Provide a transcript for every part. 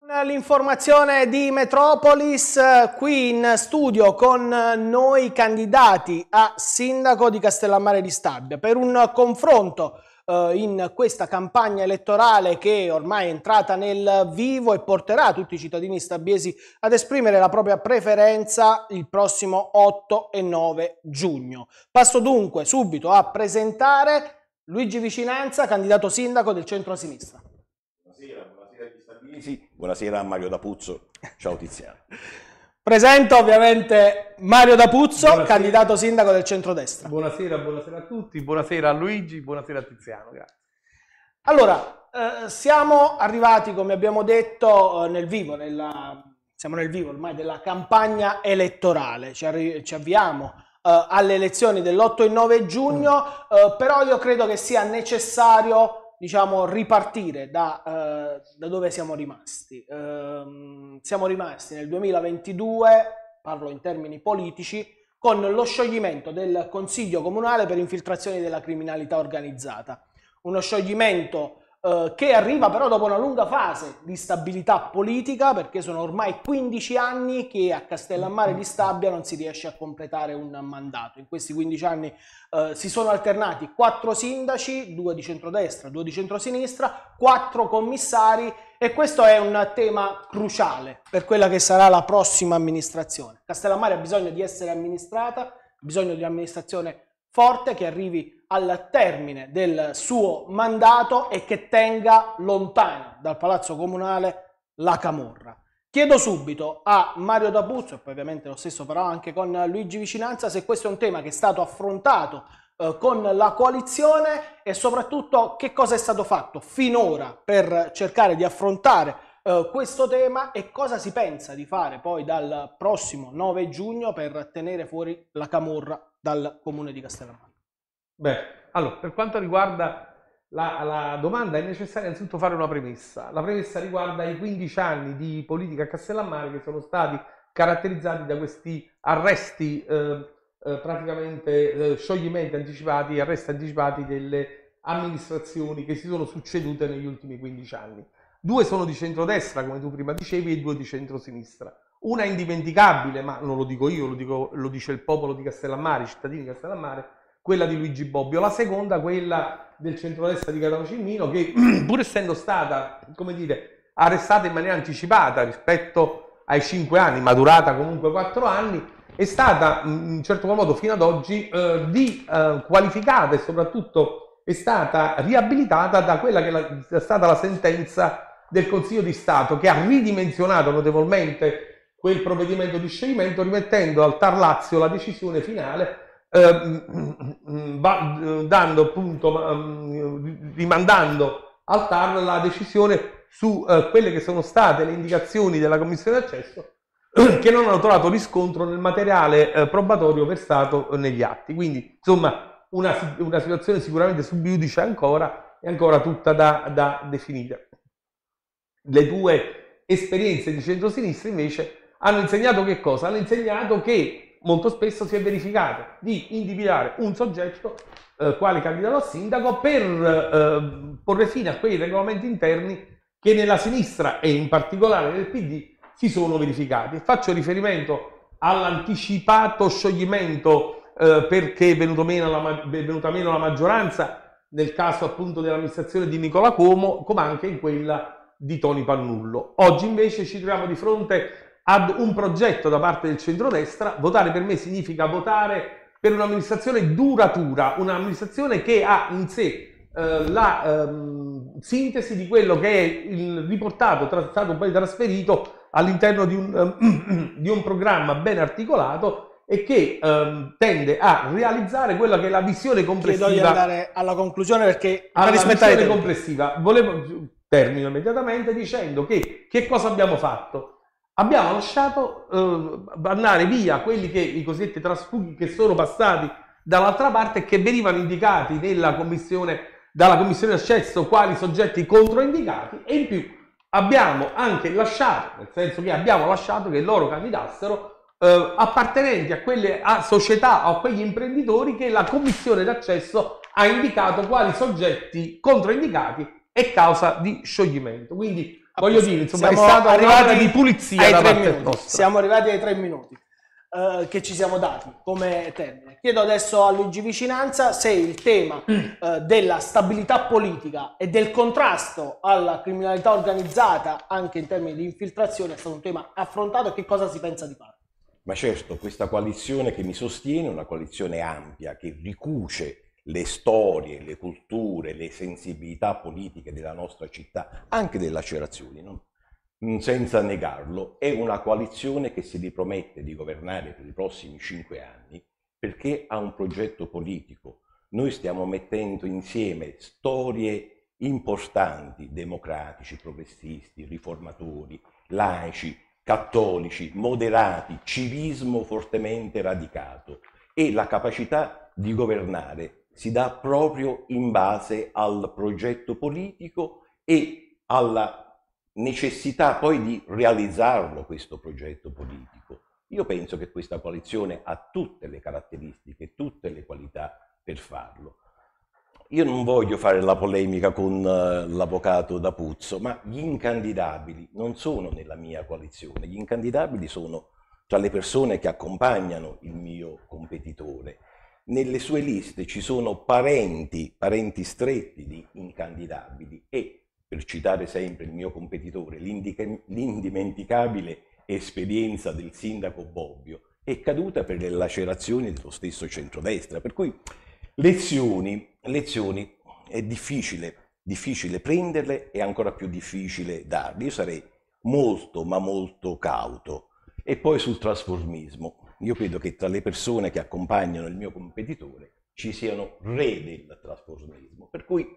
L'informazione di Metropolis, qui in studio con noi candidati a sindaco di Castellammare di Stabia per un confronto in questa campagna elettorale che ormai è entrata nel vivo e porterà tutti i cittadini stabiesi ad esprimere la propria preferenza il prossimo 8 e 9 giugno. Passo dunque subito a presentare Luigi Vicinanza, candidato sindaco del centro-sinistra. Buonasera a Mario D'Apuzzo, ciao Tiziano. Presento ovviamente Mario D'Apuzzo, buonasera. Candidato sindaco del centrodestra. Buonasera a tutti, buonasera a Luigi, buonasera a Tiziano. Grazie. Allora, siamo arrivati, come abbiamo detto, nel vivo, siamo nel vivo ormai della campagna elettorale, ci avviamo alle elezioni dell'8 e 9 giugno, però io credo che sia necessario ripartire da dove siamo rimasti. Siamo rimasti nel 2022, parlo in termini politici, con lo scioglimento del Consiglio Comunale per infiltrazioni della criminalità organizzata. Uno scioglimento che arriva però dopo una lunga fase di stabilità politica, perché sono ormai 15 anni che a Castellammare di Stabia non si riesce a completare un mandato. In questi 15 anni si sono alternati 4 sindaci, 2 di centrodestra, 2 di centrosinistra, 4 commissari, e questo è un tema cruciale per quella che sarà la prossima amministrazione. Castellammare ha bisogno di essere amministrata, ha bisogno di un'amministrazione forte che arrivi al termine del suo mandato e che tenga lontana dal Palazzo Comunale la camorra. Chiedo subito a Mario D'Apuzzo, e poi ovviamente lo stesso farò anche con Luigi Vicinanza, se questo è un tema che è stato affrontato con la coalizione e soprattutto che cosa è stato fatto finora per cercare di affrontare questo tema e cosa si pensa di fare poi dal prossimo 9 giugno per tenere fuori la camorra dal comune di Castellammare. Beh, allora, per quanto riguarda la domanda è necessario innanzitutto fare una premessa. La premessa riguarda i 15 anni di politica a Castellammare che sono stati caratterizzati da questi arresti, praticamente scioglimenti anticipati, arresti anticipati delle amministrazioni che si sono succedute negli ultimi 15 anni. 2 sono di centrodestra, come tu prima dicevi, e 2 di centrosinistra. Una è indimenticabile, ma non lo dico io, lo dice il popolo di Castellammare, i cittadini di Castellammare, quella di Luigi Bobbio. La seconda, quella del centrodestra di Gaetano Cimmino, che pur essendo stata, come dire, arrestata in maniera anticipata rispetto ai 5 anni, ma durata comunque 4 anni, è stata in un certo modo fino ad oggi qualificata e soprattutto è stata riabilitata da quella che è stata la sentenza del Consiglio di Stato, che ha ridimensionato notevolmente quel provvedimento di scioglimento, rimettendo al TAR Lazio la decisione finale, dando appunto, rimandando al TAR la decisione su quelle che sono state le indicazioni della Commissione d'accesso che non hanno trovato riscontro nel materiale probatorio versato negli atti. Quindi, insomma, una situazione sicuramente sub iudice ancora, è ancora tutta da definire. Le 2 esperienze di centrosinistra invece hanno insegnato che cosa? Hanno insegnato che molto spesso si è verificato di individuare un soggetto quale candidato a sindaco per porre fine a quei regolamenti interni che nella sinistra e in particolare nel PD si sono verificati. Faccio riferimento all'anticipato scioglimento perché è venuta meno la maggioranza nel caso appunto dell'amministrazione di Nicola Como, come anche in quella di Toni Pannullo. Oggi invece ci troviamo di fronte ad un progetto da parte del centrodestra. Votare per me significa votare per un'amministrazione duratura, un'amministrazione che ha in sé la sintesi di quello che è il riportato, stato poi trasferito all'interno di un programma ben articolato e che tende a realizzare quella che è la visione complessiva. Chiedo di andare alla conclusione perché per rispettare la visione complessiva. Termino immediatamente dicendo che cosa abbiamo fatto? Abbiamo lasciato andare via quelli che i cosiddetti trasfughi che sono passati dall'altra parte e che venivano indicati dalla commissione d'accesso quali soggetti controindicati, e in più abbiamo anche lasciato, nel senso che abbiamo lasciato che loro candidassero appartenenti a quelle società o a quegli imprenditori che la commissione d'accesso ha indicato quali soggetti controindicati e causa di scioglimento. Quindi Voglio dire, insomma, è siamo stata arrivati un'opera di pulizia ai da 3 parte minuti. nostra. Siamo arrivati ai 3 minuti che ci siamo dati come termine. Chiedo adesso a Luigi Vicinanza se il tema della stabilità politica e del contrasto alla criminalità organizzata, anche in termini di infiltrazione, è stato un tema affrontato e che cosa si pensa di fare. Ma certo, questa coalizione che mi sostiene è una coalizione ampia che ricuce le storie, le culture, le sensibilità politiche della nostra città, anche delle lacerazioni, no? Senza negarlo, è una coalizione che si ripromette di governare per i prossimi 5 anni perché ha un progetto politico. Noi stiamo mettendo insieme storie importanti, democratici, progressisti, riformatori, laici, cattolici, moderati, civismo fortemente radicato, e la capacità di governare si dà proprio in base al progetto politico e alla necessità poi di realizzarlo questo progetto politico. Io penso che questa coalizione ha tutte le caratteristiche, tutte le qualità per farlo. Io non voglio fare la polemica con l'avvocato D'Apuzzo, ma gli incandidabili non sono nella mia coalizione, gli incandidabili sono tra le persone che accompagnano il mio competitore. Nelle sue liste ci sono parenti stretti di incandidabili e, per citare sempre il mio competitore, l'indimenticabile esperienza del sindaco Bobbio è caduta per le lacerazioni dello stesso centrodestra, per cui lezioni è difficile prenderle e ancora più difficile darle. Io sarei molto ma molto cauto. E poi sul trasformismo, io credo che tra le persone che accompagnano il mio competitore ci siano re del trasformismo, per cui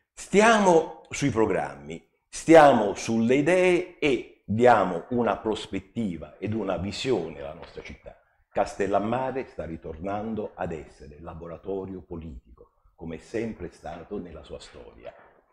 stiamo sui programmi, stiamo sulle idee e diamo una prospettiva ed una visione alla nostra città. Castellammare sta ritornando ad essere laboratorio politico, come è sempre stato nella sua storia.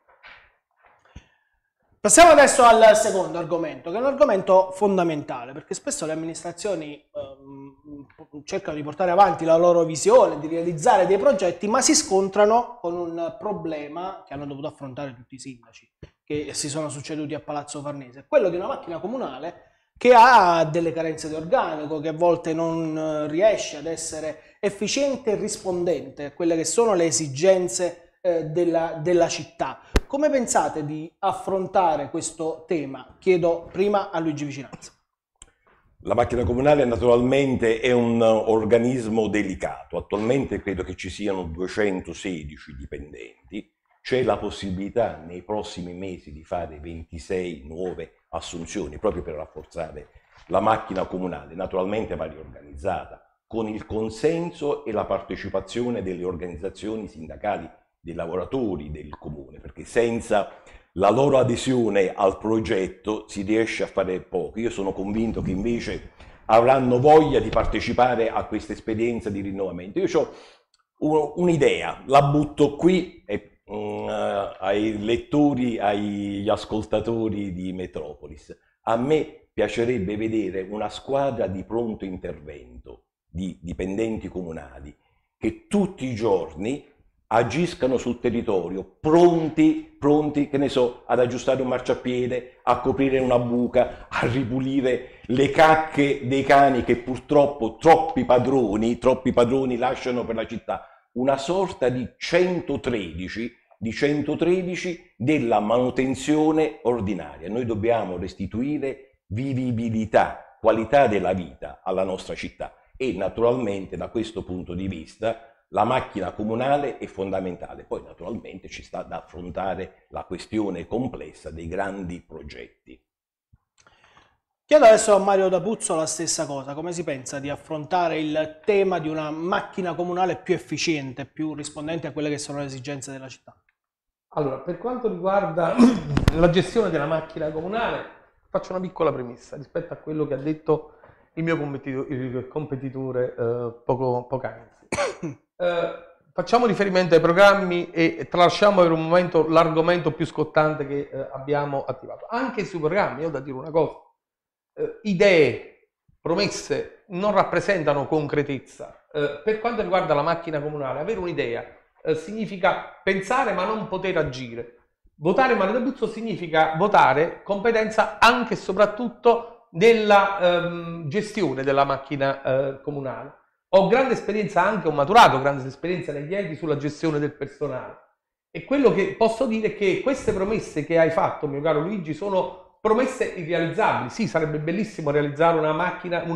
Passiamo adesso al secondo argomento, che è un argomento fondamentale, perché spesso le amministrazioni cercano di portare avanti la loro visione, di realizzare dei progetti, ma si scontrano con un problema che hanno dovuto affrontare tutti i sindaci che si sono succeduti a Palazzo Farnese, quello di una macchina comunale che ha delle carenze di organico, che a volte non riesce ad essere efficiente e rispondente a quelle che sono le esigenze della città. Come pensate di affrontare questo tema? Chiedo prima a Luigi Vicinanza. La macchina comunale naturalmente è un organismo delicato. Attualmente credo che ci siano 216 dipendenti. C'è la possibilità nei prossimi mesi di fare 26 nuove assunzioni proprio per rafforzare la macchina comunale. Naturalmente va riorganizzata con il consenso e la partecipazione delle organizzazioni sindacali dei lavoratori del comune, perché senza la loro adesione al progetto si riesce a fare poco. Io sono convinto che invece avranno voglia di partecipare a questa esperienza di rinnovamento. Io ho un'idea, la butto qui ai lettori, agli ascoltatori di Metropolis. A me piacerebbe vedere una squadra di pronto intervento di dipendenti comunali che tutti i giorni agiscano sul territorio, pronti, che ne so, ad aggiustare un marciapiede, a coprire una buca, a ripulire le cacche dei cani che purtroppo troppi padroni lasciano per la città. Una sorta di 113 della manutenzione ordinaria. Noi dobbiamo restituire vivibilità, qualità della vita alla nostra città e naturalmente da questo punto di vista la macchina comunale è fondamentale. Poi naturalmente ci sta da affrontare la questione complessa dei grandi progetti. Chiedo adesso a Mario D'Apuzzo la stessa cosa. Come si pensa di affrontare il tema di una macchina comunale più efficiente, più rispondente a quelle che sono le esigenze della città? Allora, per quanto riguarda la gestione della macchina comunale, faccio una piccola premessa rispetto a quello che ha detto il mio competitore poc'anzi. Facciamo riferimento ai programmi e tralasciamo per un momento l'argomento più scottante che abbiamo attivato. Anche sui programmi, io ho da dire una cosa, idee, promesse non rappresentano concretezza. Per quanto riguarda la macchina comunale, avere un'idea significa pensare ma non poter agire. Votare Mario D'Abruzzo significa votare competenza anche e soprattutto nella gestione della macchina comunale. Ho grande esperienza anche, ho maturato grande esperienza negli enti sulla gestione del personale. E quello che posso dire è che queste promesse che hai fatto, mio caro Luigi, sono promesse irrealizzabili. Sì, sarebbe bellissimo realizzare una macchina,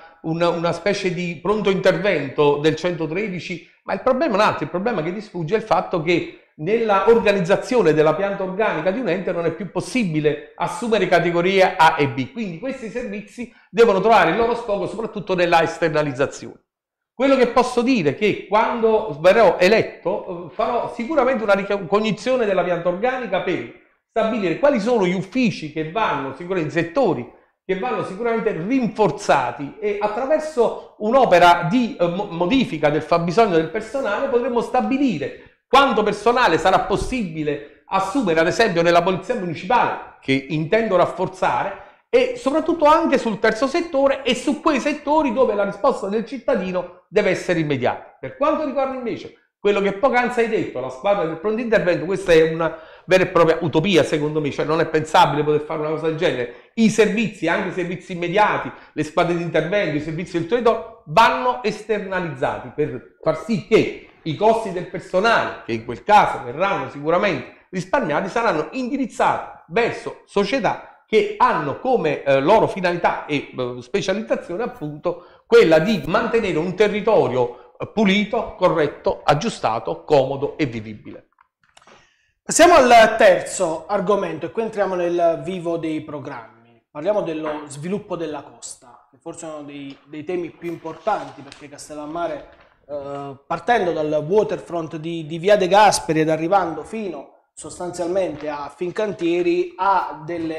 una specie di pronto intervento del 113, ma il problema è un altro, il problema che ti sfugge è il fatto che nella organizzazione della pianta organica di un ente non è più possibile assumere categorie A e B, quindi questi servizi devono trovare il loro sfogo soprattutto nella esternalizzazione. Quello che posso dire è che quando verrò eletto farò sicuramente una ricognizione della pianta organica per stabilire quali sono gli uffici che vanno sicuramente, i settori che vanno sicuramente rinforzati, e attraverso un'opera di modifica del fabbisogno del personale potremo stabilire quanto personale sarà possibile assumere, ad esempio nella polizia municipale, che intendo rafforzare, e soprattutto anche sul terzo settore e su quei settori dove la risposta del cittadino deve essere immediata. Per quanto riguarda invece quello che poc'anzi hai detto, la squadra del pronto intervento, questa è una vera e propria utopia secondo me, cioè non è pensabile poter fare una cosa del genere. I servizi, anche i servizi immediati, le squadre di intervento, i servizi del territorio vanno esternalizzati per far sì che i costi del personale, che in quel caso verranno sicuramente risparmiati, saranno indirizzati verso società che hanno come loro finalità e specializzazione appunto quella di mantenere un territorio pulito, corretto, aggiustato, comodo e vivibile. Passiamo al terzo argomento e qui entriamo nel vivo dei programmi. Parliamo dello sviluppo della costa, che forse è uno dei temi più importanti, perché Castellammare, partendo dal waterfront di Via De Gasperi ed arrivando fino sostanzialmente a Fincantieri, ha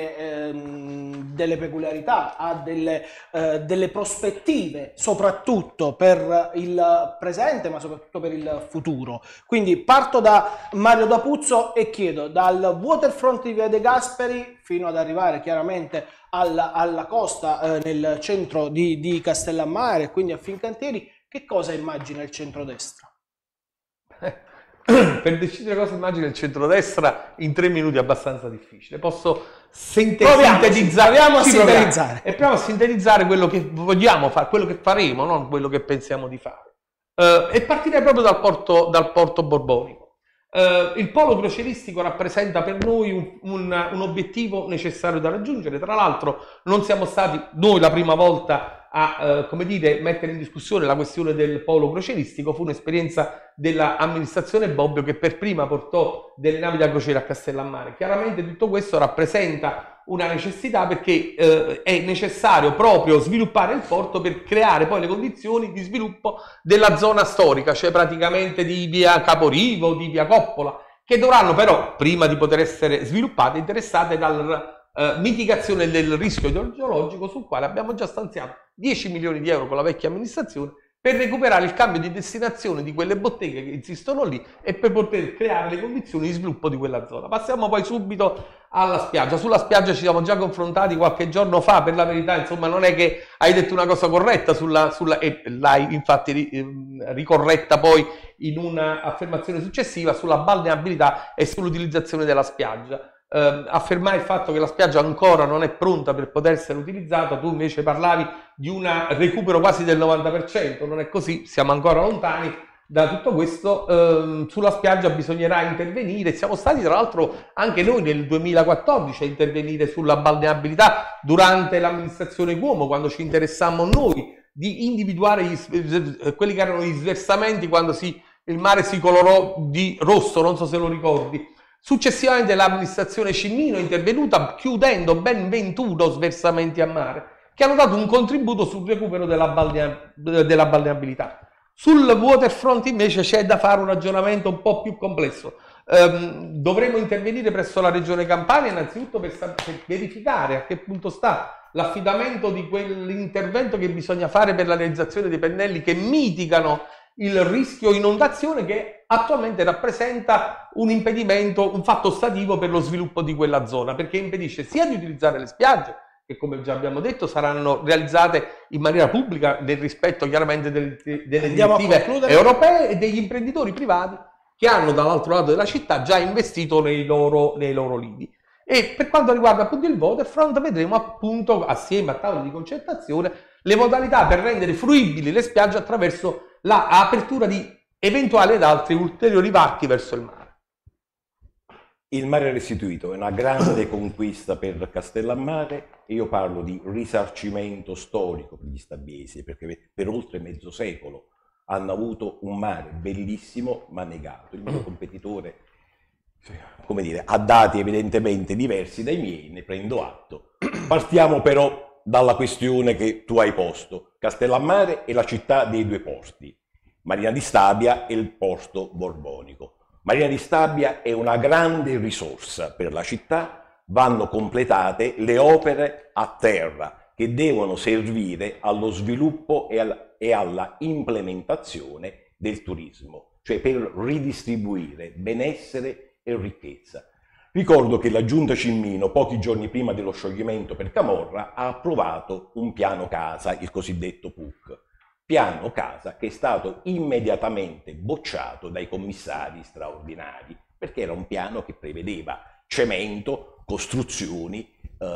delle peculiarità, ha delle prospettive soprattutto per il presente ma soprattutto per il futuro. Quindi parto da Mario D'Apuzzo e chiedo, dal waterfront di Via De Gasperi fino ad arrivare chiaramente alla costa nel centro di Castellammare, quindi a Fincantieri, che cosa immagina il centrodestra? Per decidere cosa immagina il centrodestra in 3 minuti è abbastanza difficile. Posso sintetizzare. E proviamo a sintetizzare quello che vogliamo fare, quello che faremo, non quello che pensiamo di fare. E partirei proprio dal porto borbonico. Il polo crocieristico rappresenta per noi un obiettivo necessario da raggiungere. Tra l'altro non siamo stati noi la prima volta a mettere in discussione la questione del polo crocieristico. Fu un'esperienza dell'amministrazione Bobbio che per prima portò delle navi da crociera a Castellammare. Chiaramente tutto questo rappresenta una necessità, perché è necessario proprio sviluppare il porto per creare poi le condizioni di sviluppo della zona storica, cioè praticamente di via Caporivo, di via Coppola, che dovranno però, prima di poter essere sviluppate, interessate dalla mitigazione del rischio idrogeologico, sul quale abbiamo già stanziato 10 milioni di euro con la vecchia amministrazione per recuperare il cambio di destinazione di quelle botteghe che insistono lì e per poter creare le condizioni di sviluppo di quella zona. Passiamo poi subito alla spiaggia. Sulla spiaggia ci siamo già confrontati qualche giorno fa, per la verità insomma non è che hai detto una cosa corretta e l'hai infatti ricorretta poi in un'affermazione successiva sulla balneabilità e sull'utilizzazione della spiaggia. Affermai il fatto che la spiaggia ancora non è pronta per poter essere utilizzata, tu invece parlavi di un recupero quasi del 90%, non è così, siamo ancora lontani da tutto questo. Sulla spiaggia bisognerà intervenire, siamo stati tra l'altro anche noi nel 2014 a intervenire sulla balneabilità durante l'amministrazione Cuomo, quando ci interessammo noi di individuare quelli che erano gli sversamenti quando il mare si colorò di rosso, non so se lo ricordi. Successivamente l'amministrazione Cimino è intervenuta chiudendo ben 21 sversamenti a mare che hanno dato un contributo sul recupero della balneabilità. Sul waterfront invece c'è da fare un ragionamento un po' più complesso. Dovremo intervenire presso la Regione Campania innanzitutto per verificare a che punto sta l'affidamento di quell'intervento che bisogna fare per la realizzazione dei pennelli che mitigano il rischio inondazione, che attualmente rappresenta un impedimento, un fatto ostativo per lo sviluppo di quella zona, perché impedisce sia di utilizzare le spiagge, che come già abbiamo detto saranno realizzate in maniera pubblica nel rispetto chiaramente delle direttive europee, e degli imprenditori privati che hanno dall'altro lato della città già investito nei loro lidi. E per quanto riguarda appunto il waterfront, vedremo appunto assieme a tavoli di concertazione le modalità per rendere fruibili le spiagge attraverso l'apertura di eventuali ed altri ulteriori varchi verso il mare. Il mare restituito è una grande conquista per Castellammare e io parlo di risarcimento storico per gli stabbiesi, perché per oltre mezzo secolo hanno avuto un mare bellissimo ma negato. Il mio competitore, come dire, ha dati evidentemente diversi dai miei, ne prendo atto. Partiamo però dalla questione che tu hai posto. Castellammare è la città dei due porti, Marina di Stabia e il porto borbonico. Marina di Stabia è una grande risorsa per la città, vanno completate le opere a terra che devono servire allo sviluppo e alla implementazione del turismo, cioè per ridistribuire benessere e ricchezza. Ricordo che la Giunta Cimmino, pochi giorni prima dello scioglimento per Camorra, ha approvato un piano casa, il cosiddetto PUC. Piano casa che è stato immediatamente bocciato dai commissari straordinari, perché era un piano che prevedeva cemento, costruzioni,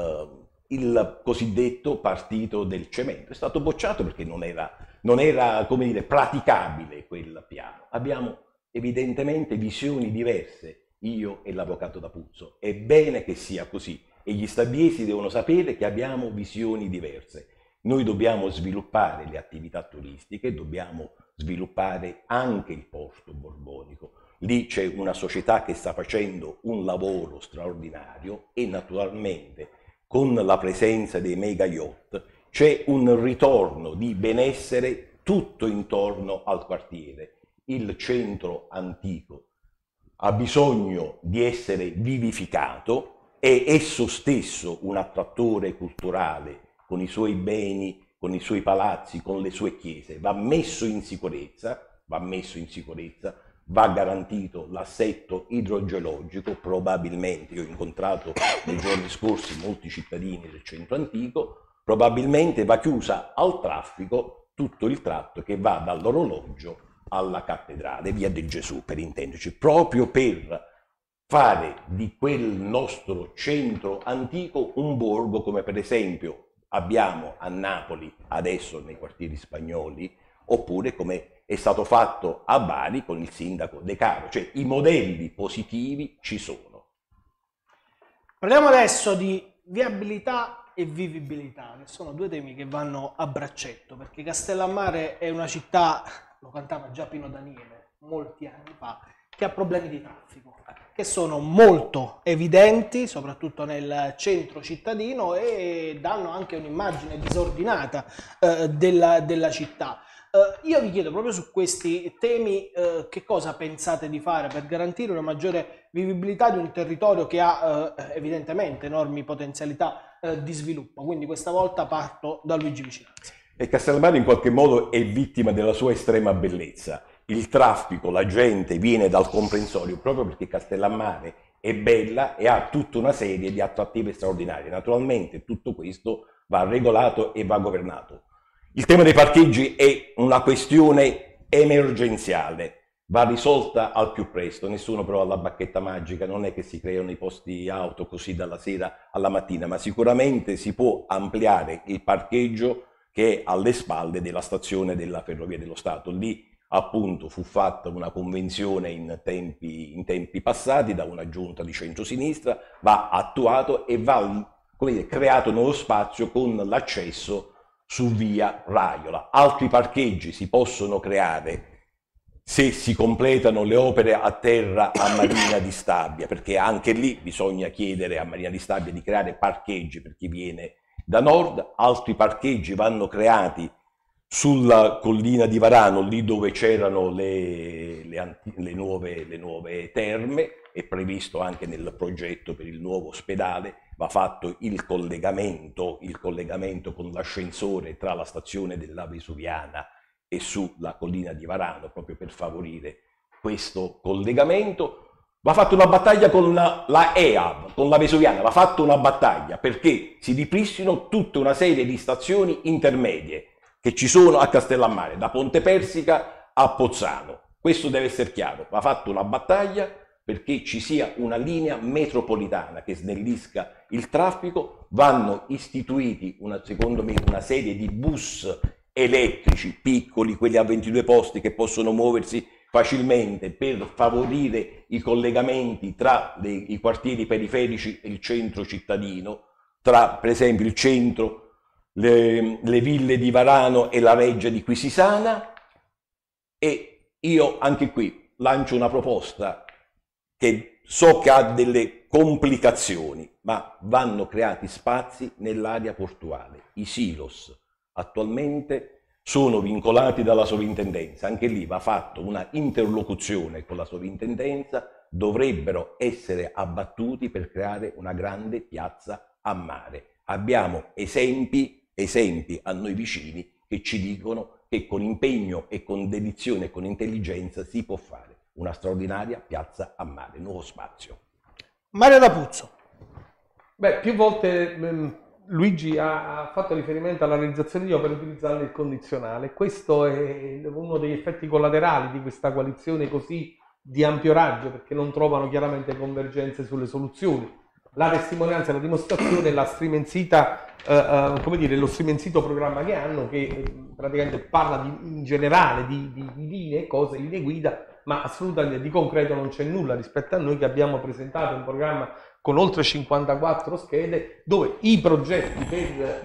il cosiddetto partito del cemento. È stato bocciato perché non era come dire, praticabile quel piano. Abbiamo evidentemente visioni diverse, io e l'avvocato D'Apuzzo. È bene che sia così e gli stabbiesi devono sapere che abbiamo visioni diverse. Noi dobbiamo sviluppare le attività turistiche, dobbiamo sviluppare anche il porto borbonico. Lì c'è una società che sta facendo un lavoro straordinario e naturalmente con la presenza dei mega yacht c'è un ritorno di benessere tutto intorno al quartiere. Il centro antico ha bisogno di essere vivificato, è esso stesso un attrattore culturale con i suoi beni, con i suoi palazzi, con le sue chiese, va messo in sicurezza, va garantito l'assetto idrogeologico, probabilmente, io ho incontrato nei giorni scorsi molti cittadini del centro antico, probabilmente va chiusa al traffico tutto il tratto che va dall'orologio alla cattedrale, via del Gesù per intenderci, proprio per fare di quel nostro centro antico un borgo come per esempio abbiamo a Napoli adesso nei quartieri spagnoli, oppure come è stato fatto a Bari con il sindaco De Caro, cioè i modelli positivi ci sono. Parliamo adesso di viabilità e vivibilità, che sono due temi che vanno a braccetto, perché Castellammare è una città, lo cantava già Pino Daniele molti anni fa, che ha problemi di traffico, che sono molto evidenti, soprattutto nel centro cittadino, e danno anche un'immagine disordinata della città. Io vi chiedo proprio su questi temi che cosa pensate di fare per garantire una maggiore vivibilità di un territorio che ha evidentemente enormi potenzialità di sviluppo. Quindi questa volta parto da Luigi Vicinanza. E Castellammare in qualche modo è vittima della sua estrema bellezza. Il traffico, la gente viene dal comprensorio proprio perché Castellammare è bella e ha tutta una serie di attrattive straordinarie. Naturalmente tutto questo va regolato e va governato. Il tema dei parcheggi è una questione emergenziale, va risolta al più presto, nessuno prova la bacchetta magica, non è che si creano i posti auto così dalla sera alla mattina, ma sicuramente si può ampliare il parcheggio che è alle spalle della stazione della Ferrovia dello Stato. Lì appunto fu fatta una convenzione in tempi passati da una giunta di centrosinistra, va attuato e va, come dire, creato nuovo spazio con l'accesso su via Raiola. Altri parcheggi si possono creare se si completano le opere a terra a Marina di Stabia, perché anche lì bisogna chiedere a Marina di Stabia di creare parcheggi per chi viene da nord. Altri parcheggi vanno creati sulla collina di Varano, lì dove c'erano le nuove terme, è previsto anche nel progetto per il nuovo ospedale, va fatto il collegamento con l'ascensore tra la stazione della Vesuviana e sulla collina di Varano, proprio per favorire questo collegamento. Va fatta una battaglia con la EAV, con la Vesuviana, va fatta una battaglia perché si ripristino tutta una serie di stazioni intermedie che ci sono a Castellammare, da Ponte Persica a Pozzano. Questo deve essere chiaro, va fatta una battaglia perché ci sia una linea metropolitana che snellisca il traffico, vanno istituiti, secondo me, una serie di bus elettrici piccoli, quelli a 22 posti che possono muoversi facilmente per favorire i collegamenti tra i quartieri periferici e il centro cittadino, tra per esempio il centro, le ville di Varano e la Reggia di Quisisana. E io anche qui lancio una proposta che so che ha delle complicazioni, ma vanno creati spazi nell'area portuale. I silos attualmente sono vincolati dalla sovrintendenza, anche lì va fatta una interlocuzione con la sovrintendenza, dovrebbero essere abbattuti per creare una grande piazza a mare. Abbiamo esempi a noi vicini che ci dicono che con impegno e con dedizione e con intelligenza si può fare una straordinaria piazza a mare, nuovo spazio. Mario D'Apuzzo. Beh, più volte Luigi ha fatto riferimento alla realizzazione di opere utilizzando il condizionale. Questo è uno degli effetti collaterali di questa coalizione così di ampio raggio, perché non trovano chiaramente convergenze sulle soluzioni. La testimonianza e la dimostrazione è la strimenzita, come dire, lo strimenzito programma che hanno, che praticamente parla in generale di linee, cose, linee guida, ma assolutamente di concreto non c'è nulla rispetto a noi che abbiamo presentato un programma con oltre 54 schede dove i progetti per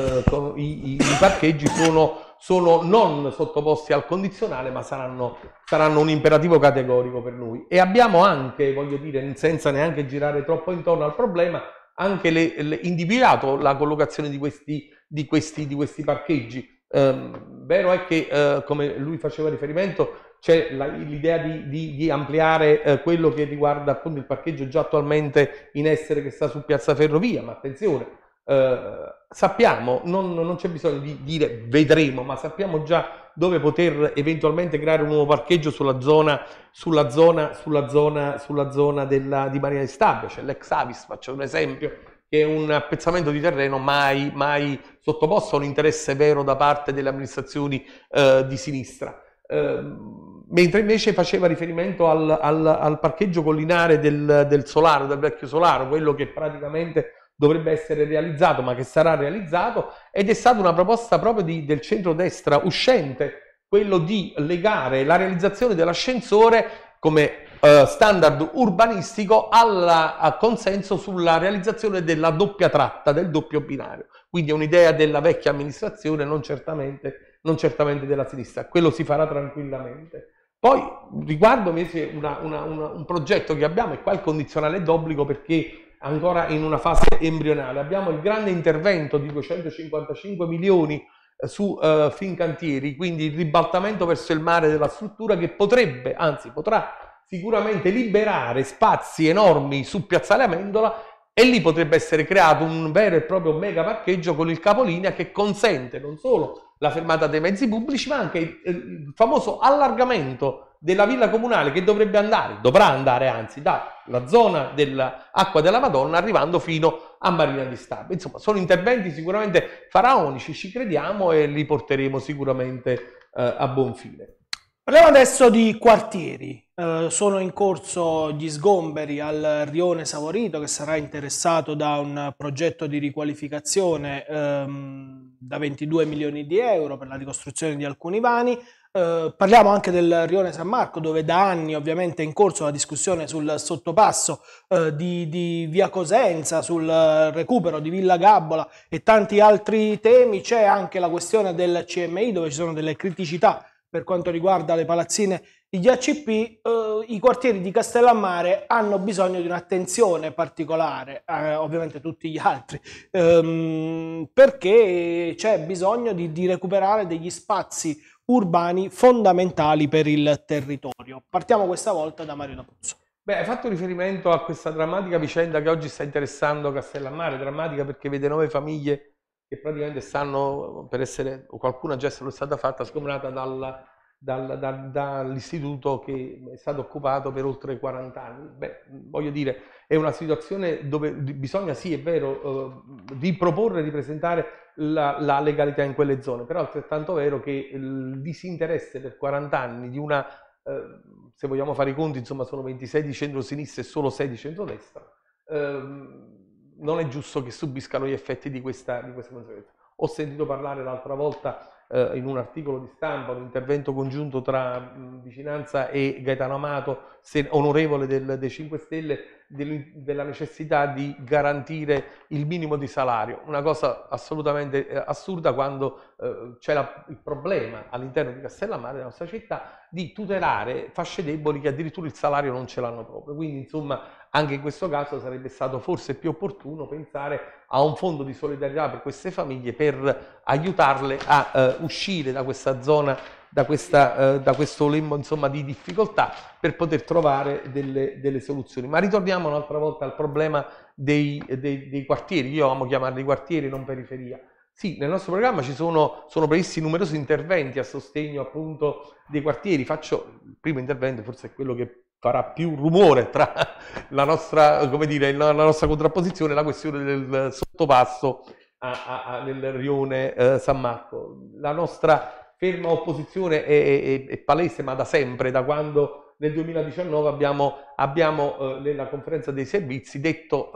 i parcheggi sono non sottoposti al condizionale, ma saranno un imperativo categorico per noi. E abbiamo anche, voglio dire, senza neanche girare troppo intorno al problema, anche individuato la collocazione di questi parcheggi. Vero è che, come lui faceva riferimento, c'è l'idea di ampliare quello che riguarda appunto il parcheggio già attualmente in essere che sta su Piazza Ferrovia, ma attenzione, sappiamo, non c'è bisogno di dire vedremo, ma sappiamo già dove poter eventualmente creare un nuovo parcheggio sulla zona di Marina di Stabia, c'è l'ex Avis, faccio un esempio, che è un appezzamento di terreno mai sottoposto a un interesse vero da parte delle amministrazioni di sinistra. Mentre invece faceva riferimento al parcheggio collinare del Solaro, del vecchio Solaro, quello che praticamente dovrebbe essere realizzato ma che sarà realizzato, ed è stata una proposta proprio del centrodestra uscente, quello di legare la realizzazione dell'ascensore come standard urbanistico al consenso sulla realizzazione della doppia tratta, del doppio binario. Quindi è un'idea della vecchia amministrazione, non certamente della sinistra. Quello si farà tranquillamente. Poi riguardo invece un progetto che abbiamo, e qua il condizionale è d'obbligo perché ancora in una fase embrionale, abbiamo il grande intervento di 255 milioni su Fincantieri, quindi il ribaltamento verso il mare della struttura che potrebbe, anzi potrà sicuramente liberare spazi enormi su Piazzale Amendola, e lì potrebbe essere creato un vero e proprio mega parcheggio con il capolinea che consente non solo la fermata dei mezzi pubblici, ma anche il famoso allargamento della villa comunale che dovrà andare anzi dalla zona dell'Acqua della Madonna arrivando fino a Marina di Stabia. Insomma, sono interventi sicuramente faraonici, ci crediamo e li porteremo sicuramente a buon fine. Parliamo adesso di quartieri. Sono in corso gli sgomberi al Rione Savorito, che sarà interessato da un progetto di riqualificazione da 22 milioni di euro per la ricostruzione di alcuni vani. Parliamo anche del Rione San Marco, dove da anni ovviamente è in corso la discussione sul sottopasso di Via Cosenza, sul recupero di Villa Gabbola e tanti altri temi. C'è anche la questione del CMI, dove ci sono delle criticità per quanto riguarda le palazzine e gli ACP. I quartieri di Castellammare hanno bisogno di un'attenzione particolare, ovviamente tutti gli altri, perché c'è bisogno di recuperare degli spazi urbani fondamentali per il territorio. Partiamo questa volta da Mario D'Apuzzo. Beh, hai fatto riferimento a questa drammatica vicenda che oggi sta interessando Castellammare, drammatica perché vede 9 famiglie che praticamente stanno per essere, o qualcuna già è stata fatta, sgombrata dall'istituto che è stato occupato per oltre 40 anni. Beh, voglio dire, è una situazione dove bisogna, sì, è vero, riproporre, ripresentare la legalità in quelle zone, però è altrettanto vero che il disinteresse per 40 anni di una se vogliamo fare i conti, insomma, sono 26 di centro-sinistra e solo 6 di centrodestra. Non è giusto che subiscano gli effetti di questa conseguenza. Ho sentito parlare l'altra volta in un articolo di stampa, un intervento congiunto tra Vicinanza e Gaetano Amato, onorevole dei 5 Stelle, della necessità di garantire il minimo di salario, una cosa assolutamente assurda quando c'è il problema all'interno di Castellammare, della nostra città, di tutelare fasce deboli che addirittura il salario non ce l'hanno proprio. Quindi insomma anche in questo caso sarebbe stato forse più opportuno pensare a un fondo di solidarietà per queste famiglie per aiutarle a uscire da questa zona, da questo lembo insomma di difficoltà, per poter trovare delle soluzioni. Ma ritorniamo un'altra volta al problema dei quartieri. Io amo chiamarli quartieri, non periferia. Sì, nel nostro programma sono previsti numerosi interventi a sostegno appunto dei quartieri. Faccio il primo intervento, forse è quello che farà più rumore tra la nostra, come dire, la nostra contrapposizione, la questione del sottopasso nel rione San Marco. La nostra ferma opposizione è palese, ma da sempre, da quando nel 2019 abbiamo nella conferenza dei servizi detto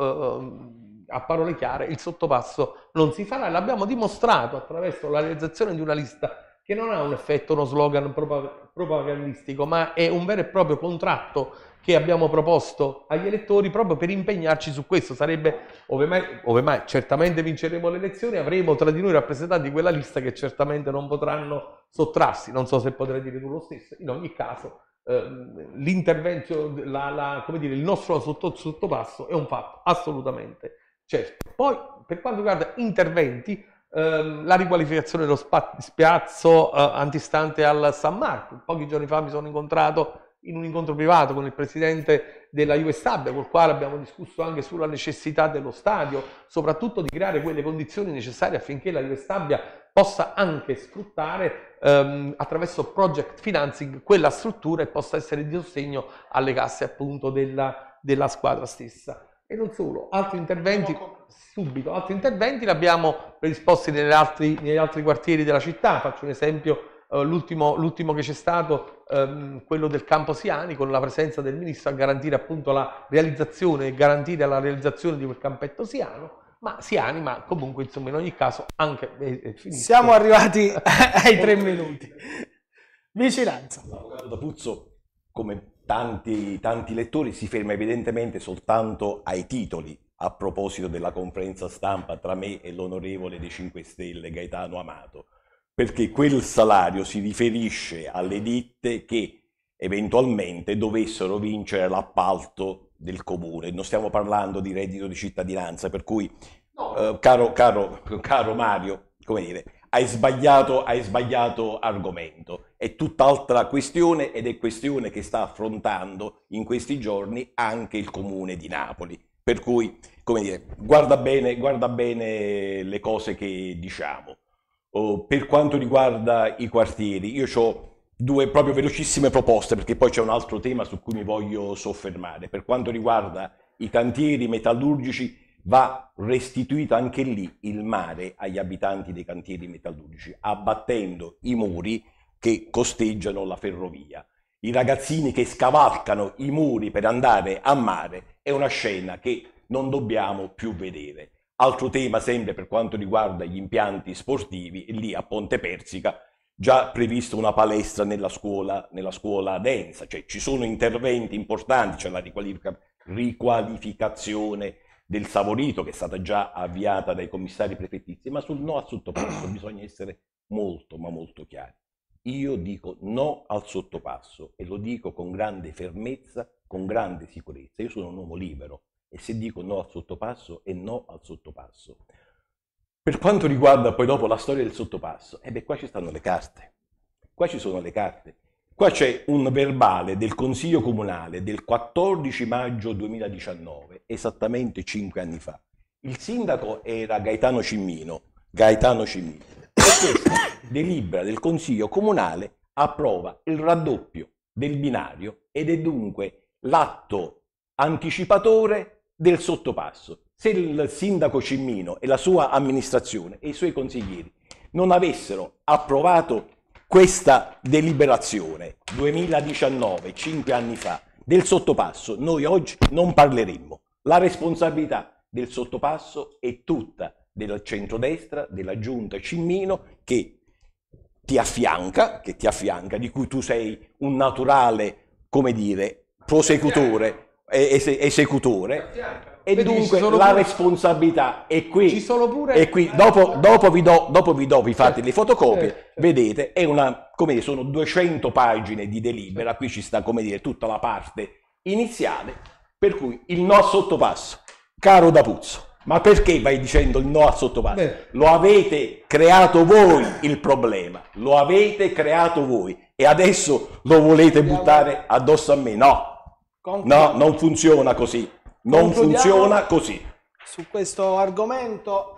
a parole chiare: il sottopasso non si farà, e l'abbiamo dimostrato attraverso la realizzazione di una lista che non ha un effetto, uno slogan propagandistico, ma è un vero e proprio contratto che abbiamo proposto agli elettori proprio per impegnarci su questo. Sarebbe, ove mai certamente vinceremo le elezioni, avremo tra di noi rappresentanti di quella lista che certamente non potranno sottrarsi. Non so se potrai dire tu lo stesso. In ogni caso l'intervento, come dire, il nostro sottopasso è un fatto assolutamente certo. Poi per quanto riguarda interventi, la riqualificazione dello spiazzo antistante al San Marco. Pochi giorni fa mi sono incontrato in un incontro privato con il presidente della Juve Stabia, col quale abbiamo discusso anche sulla necessità dello stadio, soprattutto di creare quelle condizioni necessarie affinché la Juve Stabia possa anche sfruttare attraverso project financing quella struttura e possa essere di sostegno alle casse appunto della squadra stessa. E non solo, altri interventi li abbiamo predisposti negli altri quartieri della città. Faccio un esempio, l'ultimo che c'è stato, quello del Campo Siani, con la presenza del ministro a garantire appunto la realizzazione e garantire la realizzazione di quel campetto Siani, ma comunque insomma in ogni caso anche siamo arrivati ai 3 minuti. Vicinanza. L'avvocato D'Apuzzo, come tanti lettori, si ferma evidentemente soltanto ai titoli a proposito della conferenza stampa tra me e l'onorevole dei 5 Stelle Gaetano Amato, perché quel salario si riferisce alle ditte che eventualmente dovessero vincere l'appalto del comune. Non stiamo parlando di reddito di cittadinanza, per cui caro Mario, come dire, hai sbagliato argomento. È tutt'altra questione, ed è questione che sta affrontando in questi giorni anche il comune di Napoli. Per cui, come dire, guarda bene le cose che diciamo. Per quanto riguarda i quartieri, io ho 2 proprio velocissime proposte, perché poi c'è un altro tema su cui mi voglio soffermare. Per quanto riguarda i cantieri metallurgici, va restituito anche lì il mare agli abitanti dei cantieri metallurgici, abbattendo i muri che costeggiano la ferrovia. I ragazzini che scavalcano i muri per andare a mare è una scena che non dobbiamo più vedere. Altro tema sempre per quanto riguarda gli impianti sportivi, lì a Ponte Persica già previsto una palestra nella scuola Densa, cioè ci sono interventi importanti, c'è la riqualificazione del Savorito che è stata già avviata dai commissari prefettizi, ma sul no al sottopasso bisogna essere molto ma molto chiari. Io dico no al sottopasso e lo dico con grande fermezza, con grande sicurezza. Io sono un uomo libero e se dico no al sottopasso è no al sottopasso. Per quanto riguarda poi dopo la storia del sottopasso, qua ci stanno le carte. Qua ci sono le carte. Qua c'è un verbale del Consiglio Comunale del 14 maggio 2019, esattamente 5 anni fa. Il sindaco era Gaetano Cimmino. E questa delibera del Consiglio Comunale approva il raddoppio del binario ed è dunque l'atto anticipatore del sottopasso. Se il sindaco Cimmino e la sua amministrazione e i suoi consiglieri non avessero approvato questa deliberazione 2019, 5 anni fa, del sottopasso, noi oggi non parleremmo. La responsabilità del sottopasso è tutta del centrodestra, della giunta Cimmino, che ti affianca, di cui tu sei un naturale, come dire, prosecutore, esecutore. E dunque la responsabilità è qui. Ci sono pure... E qui dopo vi fate le fotocopie, vedete, è una, come dire, sono 200 pagine di delibera, qui ci sta, come dire, tutta la parte iniziale, per cui il no al sottopasso, caro D'Apuzzo. Ma perché vai dicendo il no al sottopasso? Lo avete creato voi il problema, lo avete creato voi e adesso lo volete buttare addosso a me? No, no, non funziona così. Non funziona così. Su questo argomento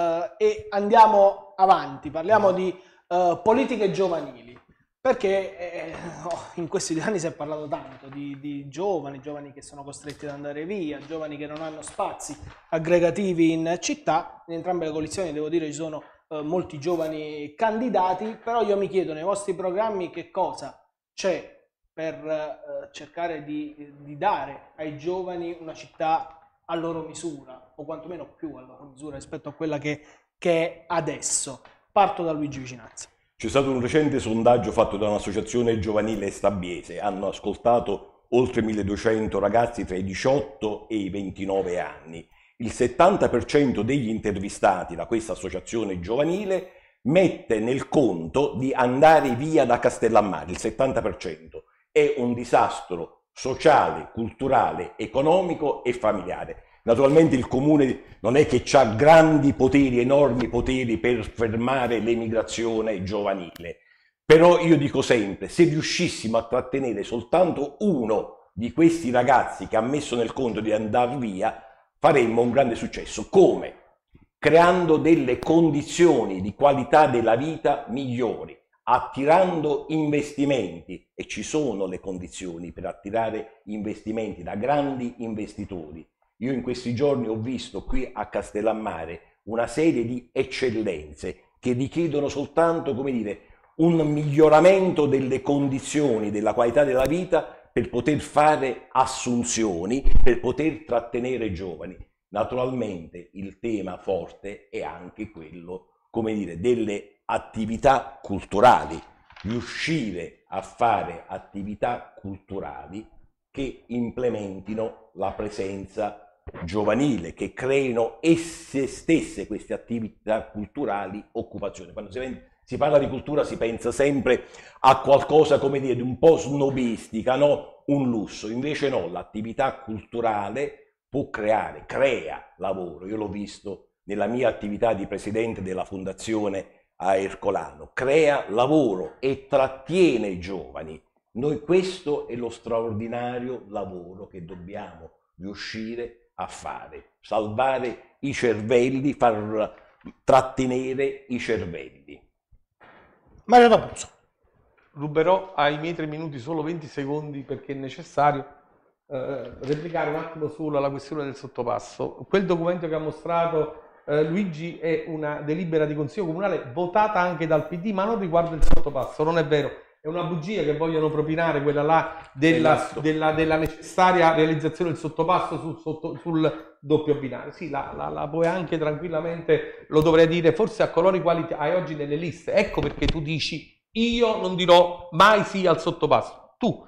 e andiamo avanti, parliamo di politiche giovanili, perché in questi 2 anni si è parlato tanto di giovani che sono costretti ad andare via, giovani che non hanno spazi aggregativi in città. In entrambe le coalizioni, devo dire, ci sono molti giovani candidati, però io mi chiedo, nei vostri programmi che cosa c'è per cercare di dare ai giovani una città a loro misura, o quantomeno più a loro misura rispetto a quella che è adesso. Parto da Luigi Vicinanza. C'è stato un recente sondaggio fatto da un'associazione giovanile stabiese, hanno ascoltato oltre 1200 ragazzi tra i 18 e i 29 anni. Il 70% degli intervistati da questa associazione giovanile mette nel conto di andare via da Castellammare, il 70%. È un disastro sociale, culturale, economico e familiare. Naturalmente il comune non è che ha grandi poteri, enormi poteri per fermare l'emigrazione giovanile, però io dico sempre, se riuscissimo a trattenere soltanto uno di questi ragazzi che ha messo nel conto di andare via, faremmo un grande successo. Come? Creando delle condizioni di qualità della vita migliori, attirando investimenti, e ci sono le condizioni per attirare investimenti da grandi investitori. Io in questi giorni ho visto qui a Castellammare una serie di eccellenze che richiedono soltanto, come dire, un miglioramento delle condizioni, della qualità della vita per poter fare assunzioni, per poter trattenere giovani. Naturalmente il tema forte è anche quello, come dire, delle attività culturali, riuscire a fare attività culturali che implementino la presenza giovanile, che creino esse stesse, queste attività culturali, occupazione. Quando si parla di cultura si pensa sempre a qualcosa, come dire, di un po' snobistica, no? Un lusso. Invece no, l'attività culturale può crea lavoro. Io l'ho visto nella mia attività di presidente della fondazione a Ercolano, crea lavoro e trattiene i giovani. Noi questo è lo straordinario lavoro che dobbiamo riuscire a fare, salvare i cervelli, far trattenere i cervelli. Mario D'Apuzzo. Ruberò ai miei 3 minuti solo 20 secondi perché è necessario replicare un attimo solo alla questione del sottopasso. Quel documento che ha mostrato Luigi è una delibera di consiglio comunale votata anche dal PD, ma non riguarda il sottopasso, non è vero, è una bugia che vogliono propinare, quella là della necessaria realizzazione del sottopasso sul doppio binario. Sì, la puoi anche tranquillamente, lo dovrei dire forse a coloro i quali hai oggi nelle liste. Ecco perché tu dici io non dirò mai sì al sottopasso. Tu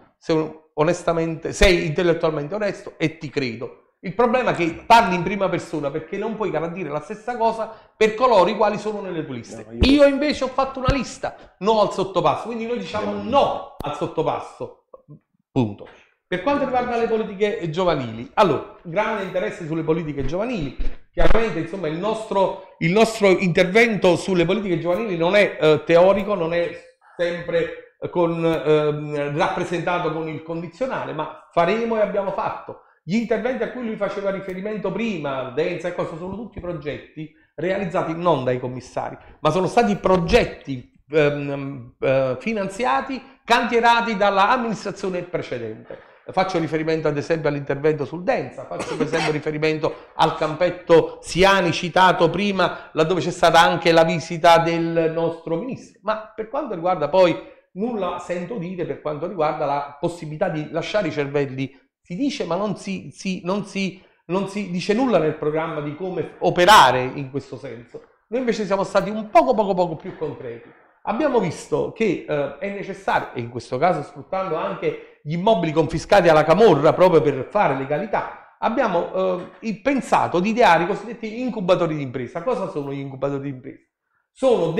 sei intellettualmente onesto e ti credo. Il problema è che parli in prima persona perché non puoi garantire la stessa cosa per coloro i quali sono nelle tue liste. No, io invece ho fatto una lista no al sottopasso, quindi noi diciamo no al sottopasso, punto. Per quanto riguarda le politiche giovanili, allora, grande interesse sulle politiche giovanili. Chiaramente, insomma, il nostro intervento sulle politiche giovanili non è teorico, non è sempre rappresentato con il condizionale, ma faremo e abbiamo fatto. Gli interventi a cui lui faceva riferimento prima, Denza e cosa, sono tutti progetti realizzati non dai commissari, ma sono stati progetti finanziati, cantierati dall'amministrazione precedente. Faccio riferimento ad esempio all'intervento sul Densa, faccio per esempio riferimento al campetto Siani citato prima, laddove c'è stata anche la visita del nostro ministro. Ma per quanto riguarda poi, nulla sento dire per quanto riguarda la possibilità di lasciare i cervelli, si dice ma non si dice nulla nel programma di come operare in questo senso. Noi invece siamo stati un poco più concreti. Abbiamo visto che è necessario, e in questo caso sfruttando anche gli immobili confiscati alla camorra proprio per fare legalità, abbiamo pensato di ideare i cosiddetti incubatori di impresa. Cosa sono gli incubatori di impresa? Sono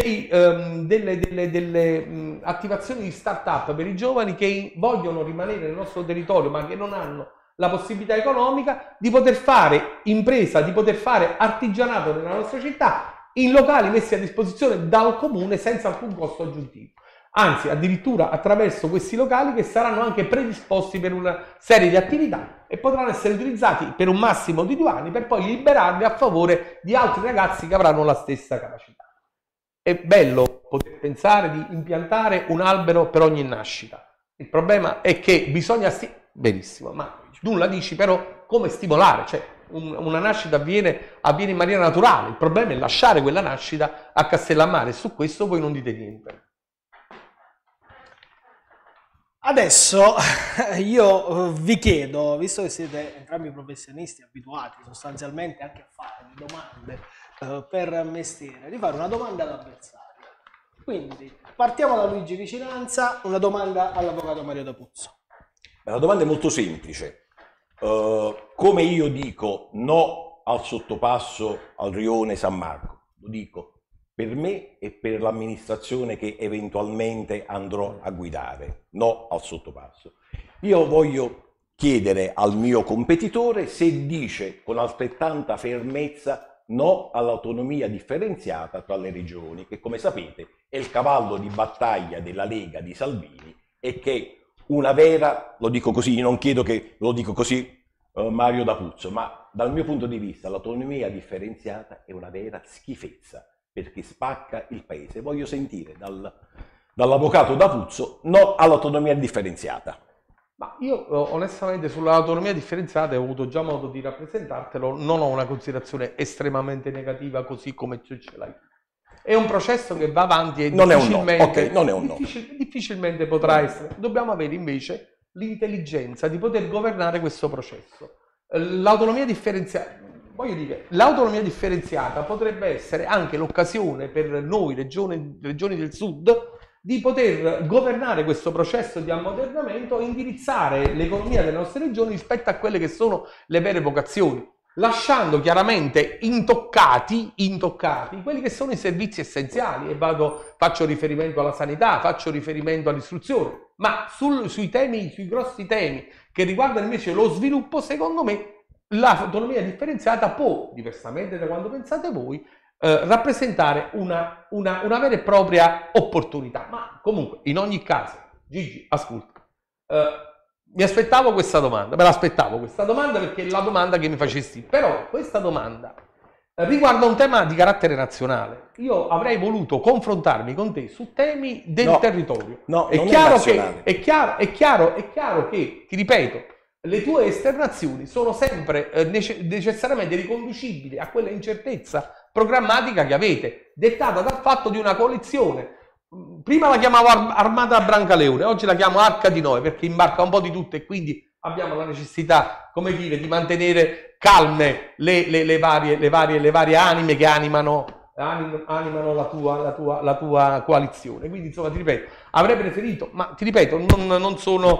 delle attivazioni di start-up per i giovani che vogliono rimanere nel nostro territorio ma che non hanno la possibilità economica di poter fare impresa, di poter fare artigianato nella nostra città in locali messi a disposizione dal comune senza alcun costo aggiuntivo. Anzi, addirittura attraverso questi locali che saranno anche predisposti per una serie di attività e potranno essere utilizzati per un massimo di 2 anni per poi liberarli a favore di altri ragazzi che avranno la stessa capacità. È bello poter pensare di impiantare un albero per ogni nascita. Il problema è che bisogna benissimo, ma nulla dici però come stimolare, cioè una nascita avviene in maniera naturale, il problema è lasciare quella nascita a Castellammare e su questo voi non dite niente. Adesso io vi chiedo, visto che siete entrambi professionisti abituati sostanzialmente anche a fare domande per mestiere, di fare una domanda all'avversario. Quindi partiamo da Luigi Vicinanza, una domanda all'avvocato Mario D'Apuzzo. La domanda è molto semplice. Come io dico no al sottopasso al rione San Marco, lo dico per me e per l'amministrazione che eventualmente andrò a guidare, no al sottopasso. Io voglio chiedere al mio competitore se dice con altrettanta fermezza no all'autonomia differenziata tra le regioni, che come sapete è il cavallo di battaglia della Lega di Salvini e che una vera, lo dico così, non chiedo che lo dico così Mario D'Apuzzo, ma dal mio punto di vista l'autonomia differenziata è una vera schifezza perché spacca il paese. Voglio sentire dall'avvocato D'Apuzzo no all'autonomia differenziata. Ma io onestamente sull'autonomia differenziata ho avuto già modo di rappresentartelo, non ho una considerazione estremamente negativa così come ce l'hai. È un processo che va avanti e difficilmente potrà essere. Dobbiamo avere invece l'intelligenza di poter governare questo processo. L'autonomia differenziata, voglio dire, l'autonomia differenziata potrebbe essere anche l'occasione per noi, regioni del sud, di poter governare questo processo di ammodernamento e indirizzare l'economia delle nostre regioni rispetto a quelle che sono le vere vocazioni, lasciando chiaramente intoccati quelli che sono i servizi essenziali, e faccio riferimento alla sanità, faccio riferimento all'istruzione, ma sui grossi temi che riguardano invece lo sviluppo, secondo me l'autonomia differenziata può, diversamente da quando pensate voi, rappresentare una vera e propria opportunità. Ma comunque, in ogni caso, Gigi, ascolta, mi aspettavo questa domanda, me l'aspettavo questa domanda perché è la domanda che mi facesti, però questa domanda riguarda un tema di carattere nazionale. Io avrei voluto confrontarmi con te su temi del territorio. No, è chiaro che, ti ripeto, le tue esternazioni sono sempre necessariamente riconducibili a quella incertezza programmatica che avete, dettata dal fatto di una coalizione. Prima la chiamavo Armata Brancaleone, oggi la chiamo Arca di Noè perché imbarca un po' di tutto e quindi abbiamo la necessità, come dire, di mantenere calme le varie anime che animano la tua coalizione. Quindi insomma ti ripeto, avrei preferito, ma ti ripeto, non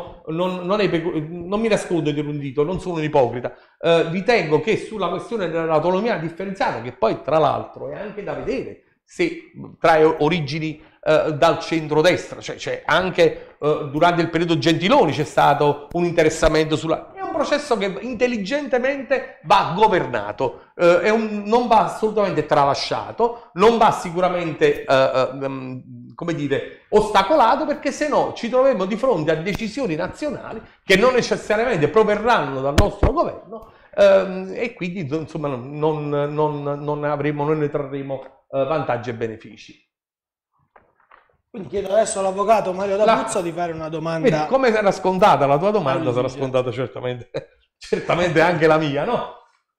mi nascondo dietro un dito, non sono un ipocrita. Ritengo che sulla questione dell'autonomia differenziata, che poi tra l'altro è anche da vedere se trae origini dal centrodestra, cioè anche durante il periodo Gentiloni c'è stato un interessamento è un processo che intelligentemente va governato, non va assolutamente tralasciato, non va sicuramente come dire, ostacolato, perché se no ci troveremo di fronte a decisioni nazionali che non necessariamente proverranno dal nostro governo e quindi insomma non ne trarremo vantaggi e benefici. Quindi chiedo adesso all'avvocato Mario D'Apuzzo di fare una domanda. Vedi, come era scontata la tua domanda, sarà scontata certamente anche la mia, no?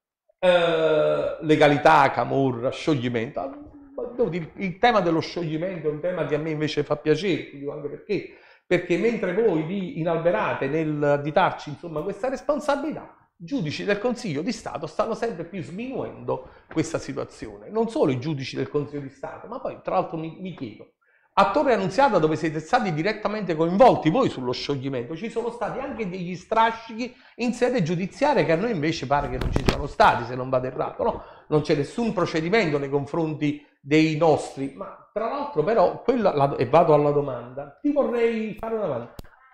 Legalità, camorra, scioglimento. Devo dire, il tema dello scioglimento è un tema che a me invece fa piacere, dico anche perché mentre voi vi inalberate nel additarci insomma questa responsabilità, i giudici del Consiglio di Stato stanno sempre più sminuendo questa situazione. Non solo i giudici del Consiglio di Stato, ma poi tra l'altro mi chiedo, a Torre Annunziata, dove siete stati direttamente coinvolti voi sullo scioglimento, ci sono stati anche degli strascichi in sede giudiziaria che a noi invece pare che non ci siano stati, se non vado errato, no? Non c'è nessun procedimento nei confronti dei nostri, ma tra l'altro però, e vado alla domanda, ti vorrei fare una domanda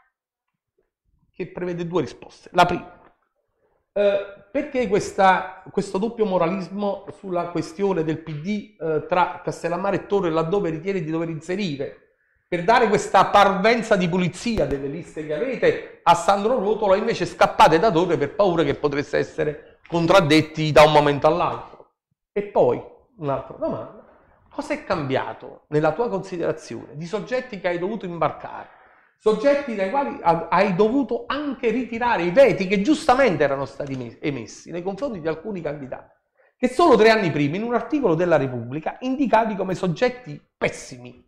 che prevede due risposte. La prima, perché questo doppio moralismo sulla questione del PD tra Castellammare e Torre, laddove ritiene di dover inserire, per dare questa parvenza di pulizia delle liste che avete, a Sandro Ruotolo invece scappate da Torre per paura che potreste essere contraddetti da un momento all'altro? E poi, un'altra domanda, cosa è cambiato nella tua considerazione di soggetti che hai dovuto imbarcare? Soggetti dai quali hai dovuto anche ritirare i veti che giustamente erano stati emessi nei confronti di alcuni candidati, che solo 3 anni prima in un articolo della Repubblica indicavi come soggetti pessimi.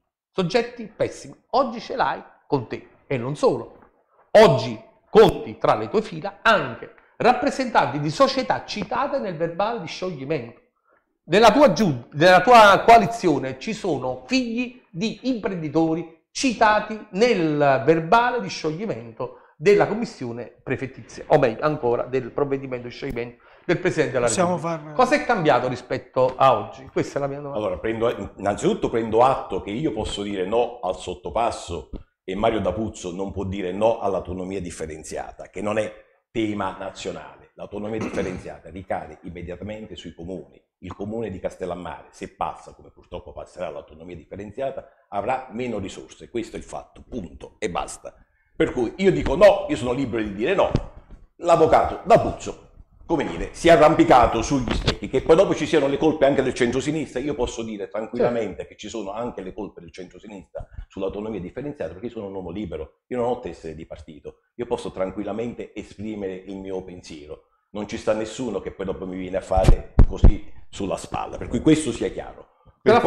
Oggi ce l'hai con te. E non solo. Oggi conti tra le tue fila anche rappresentanti di società citate nel verbale di scioglimento. Nella tua coalizione ci sono figli di imprenditori citati nel verbale di scioglimento della commissione prefettizia, o meglio ancora del provvedimento di scioglimento del Presidente della Repubblica. Cosa è cambiato rispetto a oggi? Questa è la mia domanda. Allora, innanzitutto prendo atto che io posso dire no al sottopasso e Mario D'Apuzzo non può dire no all'autonomia differenziata, che non è tema nazionale. L'autonomia differenziata ricade immediatamente sui comuni. Il comune di Castellammare, se passa, come purtroppo passerà l'autonomia differenziata, avrà meno risorse. Questo è il fatto, punto, e basta. Per cui io dico no, io sono libero di dire no. L'avvocato D'Apuzzo, come dire, si è arrampicato sugli specchi. Che poi dopo ci siano le colpe anche del centro-sinistra, io posso dire tranquillamente che ci sono anche le colpe del centro-sinistra sull'autonomia differenziata, perché io sono un uomo libero, io non ho tessere di partito, io posso tranquillamente esprimere il mio pensiero. Non ci sta nessuno che poi dopo mi viene a fare così sulla spalla, per cui questo sia chiaro. Per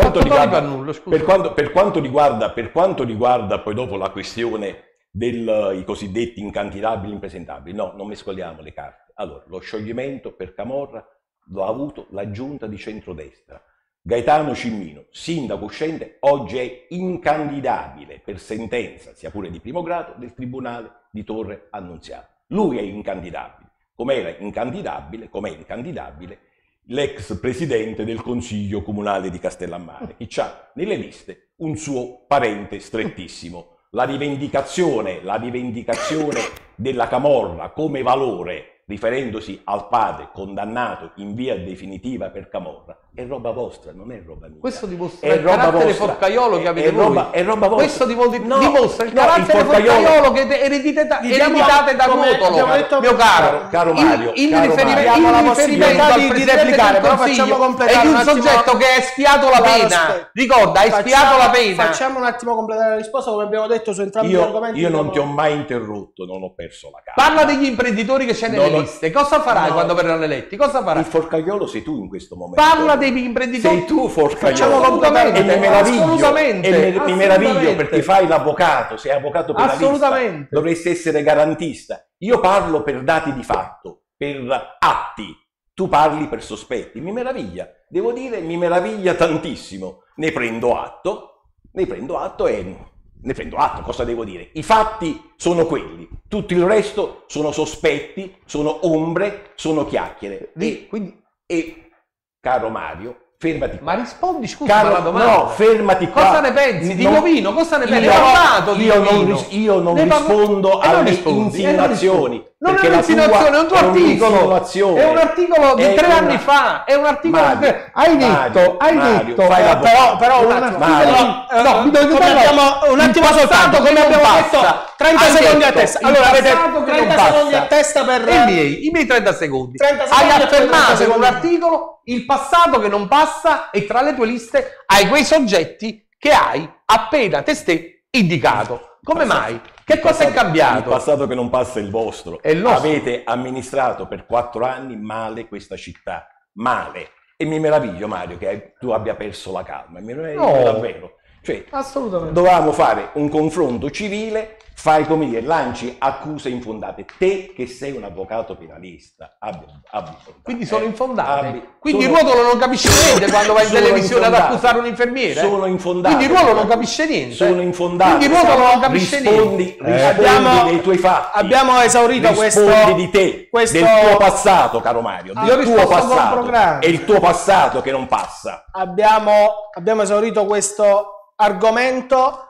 quanto riguarda poi dopo la questione dei cosiddetti incandidabili, impresentabili, no, non mescoliamo le carte. Allora, lo scioglimento per Camorra lo ha avuto la giunta di centrodestra. Gaetano Cimmino, sindaco uscente, oggi è incandidabile per sentenza, sia pure di primo grado, del Tribunale di Torre Annunziata. Lui è incandidabile. Com'è incandidabile l'ex presidente del Consiglio Comunale di Castellammare, che ha nelle liste un suo parente strettissimo. La rivendicazione della camorra come valore, riferendosi al padre condannato in via definitiva per camorra, è roba vostra, non è roba mia. Questo dimostra il carattere forcaiolo che avete voi. È roba vostra. Questo dimostra il carattere forcaiolo che ereditate da Ruotolo, mio caro Mario. Il riferimento al Presidente del Consiglio è di un soggetto che ha espiato la pena. Ricorda, ha espiato la pena. Facciamo un attimo completare la risposta, come abbiamo detto su entrambi gli argomenti. Io non ti ho mai interrotto, non ho perso la calma. Parla degli imprenditori che c'è nelle liste. Cosa farai quando verranno eletti? Cosa farai? Il forcaiolo sei tu in questo momento. Parla dei imprenditori. Sei tu forcaiolo. Assolutamente. E mi meraviglio perché fai l'avvocato, sei avvocato penalista. Assolutamente. Dovresti essere garantista. Io parlo per dati di fatto, per atti. Tu parli per sospetti. Mi meraviglia. Devo dire, mi meraviglia tantissimo. Ne prendo atto, cosa devo dire? I fatti sono quelli, tutto il resto sono sospetti, sono ombre, sono chiacchiere. E caro Mario, fermati qua. Ma rispondi, scusa, alla domanda. No, fermati qua. Cosa ne pensi di Jovino? Cosa ne pensi? Io non rispondo alle insinuazioni. Non è un'insinuazione, è un tuo articolo. È un articolo di 3 anni fa. È un articolo hai detto. Però un attimo soltanto, come abbiamo detto, 30 secondi a testa. Allora avete 30 secondi a testa per i miei 30 secondi. Hai affermato in un articolo il passato che non passa e tra le tue liste hai quei soggetti che hai appena testé indicato. Come mai? Che cosa è cambiato? Il passato che non passa è il vostro. È il nostro. Avete amministrato per 4 anni male questa città, male. E mi meraviglio, Mario, che tu abbia perso la calma. Mi meraviglio davvero. Cioè, assolutamente. Dovevamo fare un confronto civile, fai come dire, lanci accuse infondate. Te che sei un avvocato penalista, quindi sono infondate. Quindi Ruotolo non capisce niente quando va in televisione ad accusare un infermiere. Sono infondate. Quindi Ruotolo non capisce niente. Sono infondate. Quindi Ruotolo non capisce rispondi dei tuoi fatti. Abbiamo esaurito rispondi di te, del tuo passato, caro Mario. Del tuo passato. È il tuo passato che non passa. Abbiamo esaurito questo argomento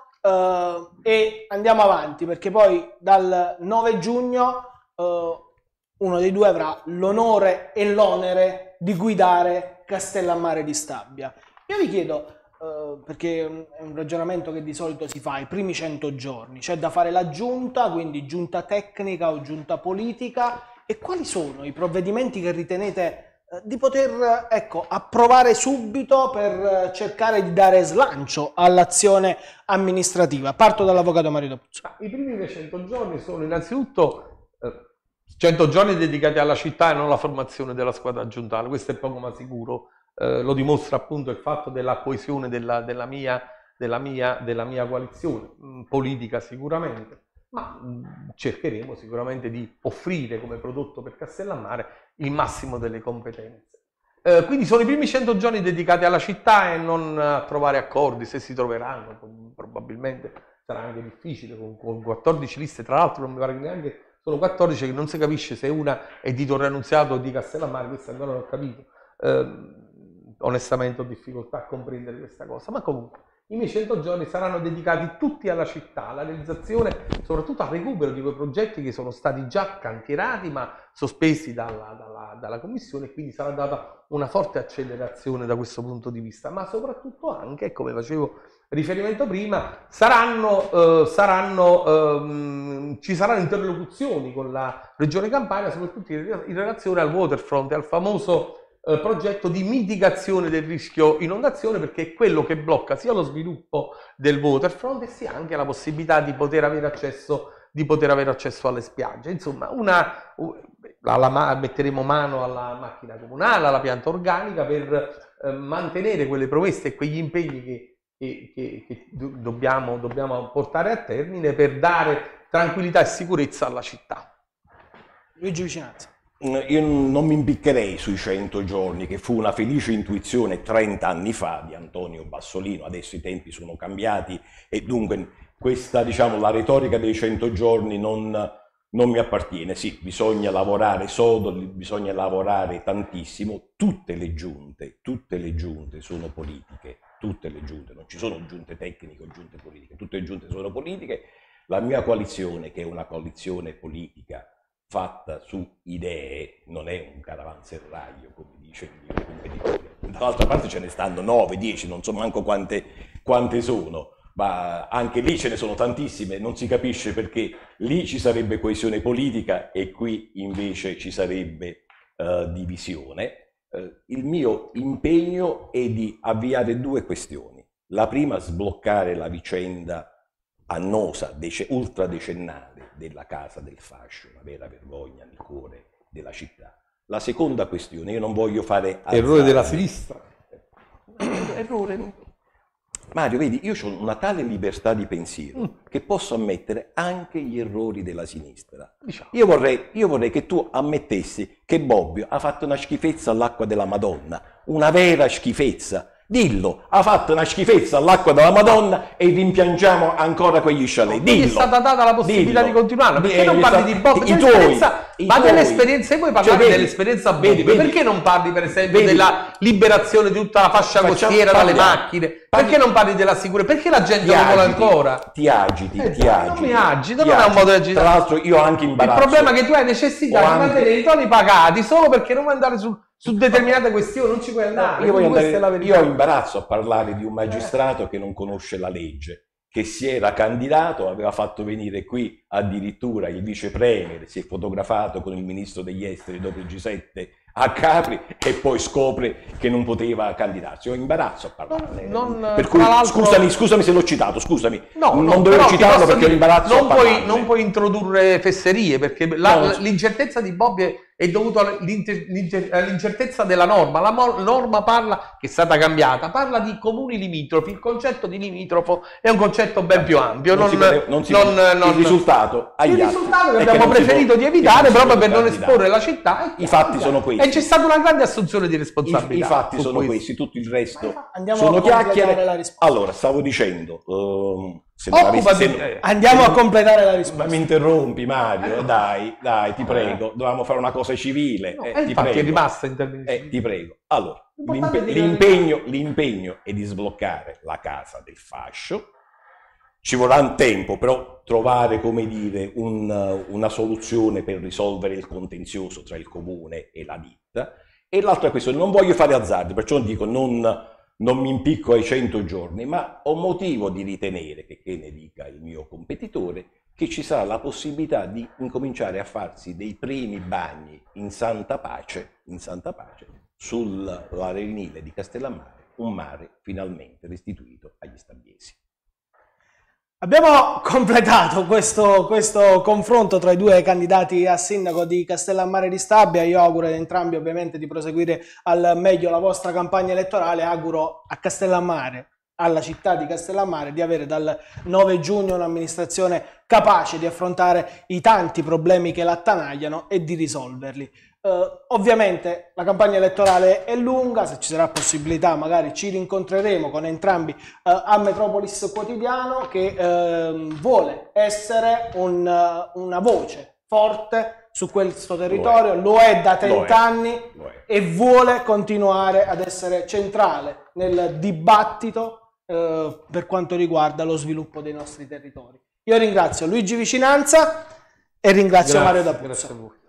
e andiamo avanti, perché poi dal 9 giugno uno dei due avrà l'onore e l'onere di guidare Castellammare di Stabia. Io vi chiedo, perché è un ragionamento che di solito si fa, i primi 100 giorni, c'è da fare la giunta, quindi giunta tecnica o giunta politica, e quali sono i provvedimenti che ritenete di poter approvare subito per cercare di dare slancio all'azione amministrativa? Parto dall'avvocato Mario D'Apuzzo. I primi 100 giorni sono innanzitutto 100 giorni dedicati alla città e non alla formazione della squadra giuntale, questo è poco ma sicuro, lo dimostra appunto il fatto della coesione della mia coalizione politica sicuramente. Ma cercheremo sicuramente di offrire come prodotto per Castellammare il massimo delle competenze. Quindi sono i primi 100 giorni dedicati alla città e non a trovare accordi, se si troveranno, probabilmente sarà anche difficile, con 14 liste, tra l'altro non mi pare che neanche sono 14, che non si capisce se una è di Torre Annunziato o di Castellammare, questo ancora non ho capito. Onestamente ho difficoltà a comprendere questa cosa, ma comunque i miei 100 giorni saranno dedicati tutti alla città, alla realizzazione, soprattutto al recupero di quei progetti che sono stati già cantierati ma sospesi dalla Commissione, quindi sarà data una forte accelerazione da questo punto di vista, ma soprattutto anche, come facevo riferimento prima, ci saranno interlocuzioni con la Regione Campania, soprattutto in relazione al waterfront e al famoso progetto di mitigazione del rischio inondazione, perché è quello che blocca sia lo sviluppo del waterfront e sia anche la possibilità di poter avere accesso alle spiagge. Insomma, metteremo mano alla macchina comunale, alla pianta organica per mantenere quelle promesse e quegli impegni che dobbiamo portare a termine per dare tranquillità e sicurezza alla città. Luigi Vicinanza. Io non mi impiccherei sui 100 giorni, che fu una felice intuizione 30 anni fa di Antonio Bassolino. Adesso i tempi sono cambiati e dunque questa, diciamo, la retorica dei 100 giorni non mi appartiene. Sì, bisogna lavorare sodo, bisogna lavorare tantissimo. Tutte le giunte sono politiche, tutte le giunte, non ci sono giunte tecniche o giunte politiche, tutte le giunte sono politiche. La mia coalizione, che è una coalizione politica fatta su idee, non è un caravanserraglio, come dice il mio competitore. Dall'altra parte ce ne stanno 9, 10, non so manco quante sono, ma anche lì ce ne sono tantissime, non si capisce perché lì ci sarebbe coesione politica e qui invece ci sarebbe divisione. Il mio impegno è di avviare 2 questioni. La prima, sbloccare la vicenda annosa, ultradecennale della Casa del Fascio, una vera vergogna nel cuore della città. La seconda questione, io non voglio fare errore della sinistra. Errore. Mario, vedi, io ho una tale libertà di pensiero che posso ammettere anche gli errori della sinistra. Diciamo. Io vorrei che tu ammettessi che Bobbio ha fatto una schifezza all'acqua della Madonna, una vera schifezza. Dillo, ha fatto una schifezza all'acqua della Madonna e rimpiangiamo ancora quegli chalet. Dillo. È stata data la possibilità di continuare. Perché non parli di Bobbio? Ma dell'esperienza, voi parlate dell'esperienza Bobbio. Perché non parli, per esempio, della liberazione di tutta la fascia costiera dalle macchine? Perché non parli della sicurezza? Perché la gente non vuole ancora? Ti agiti. Non mi agito, non è un modo di agitare. Tra l'altro io ho anche imbarazzo. Il problema è che tu hai necessità di mantenere i toni pagati solo perché non vuoi andare su determinate questioni, non ci puoi andare. Io ho imbarazzo a parlare di un magistrato che non conosce la legge. che si era candidato, aveva fatto venire qui addirittura il vice premier, si è fotografato con il ministro degli esteri dopo il G7 a Capri e poi scopre che non poteva candidarsi. Ho imbarazzo a parlarne. Per cui scusami se l'ho citato, scusami. Non dovevo citarlo perché ho imbarazzo a parlarne. Non puoi introdurre fesserie, perché l'incertezza di Bobbio è dovuta all'incertezza della norma. La norma parla, che è stata cambiata, parla di comuni limitrofi. Il concetto di limitrofo è un concetto ben più ampio. Il risultato che abbiamo preferito di evitare proprio per non esporre la città. I fatti sono questi. E c'è stata una grande assunzione di responsabilità. I fatti sono questi, tutto il resto sono chiacchiere. Allora, stavo dicendo, andiamo a completare la risposta. Ma mi interrompi, Mario, dai, ti prego, dovevamo fare una cosa civile. Ti prego. È rimasta intervenire. Ti prego. Allora, l'impegno è di sbloccare la casa del fascio. Ci vorrà un tempo, però trovare, come dire, una soluzione per risolvere il contenzioso tra il comune e la ditta. E l'altra questione, non voglio fare azzardi, perciò dico non mi impicco ai 100 giorni, ma ho motivo di ritenere, che ne dica il mio competitore, che ci sarà la possibilità di incominciare a farsi dei primi bagni in santa pace sull'arenile di Castellammare, un mare finalmente restituito agli stabbiesi. Abbiamo completato questo confronto tra i due candidati a sindaco di Castellammare di Stabia. Io auguro ad entrambi ovviamente di proseguire al meglio la vostra campagna elettorale. Auguro a Castellammare, alla città di Castellammare, di avere dal 9 giugno un'amministrazione capace di affrontare i tanti problemi che l'attanagliano e di risolverli. Ovviamente la campagna elettorale è lunga, se ci sarà possibilità magari ci rincontreremo con entrambi a Metropolis Quotidiano, che vuole essere una voce forte su questo territorio, lo è da 30 anni e vuole continuare ad essere centrale nel dibattito per quanto riguarda lo sviluppo dei nostri territori. Io ringrazio Luigi Vicinanza e ringrazio Mario D'Apuzzo.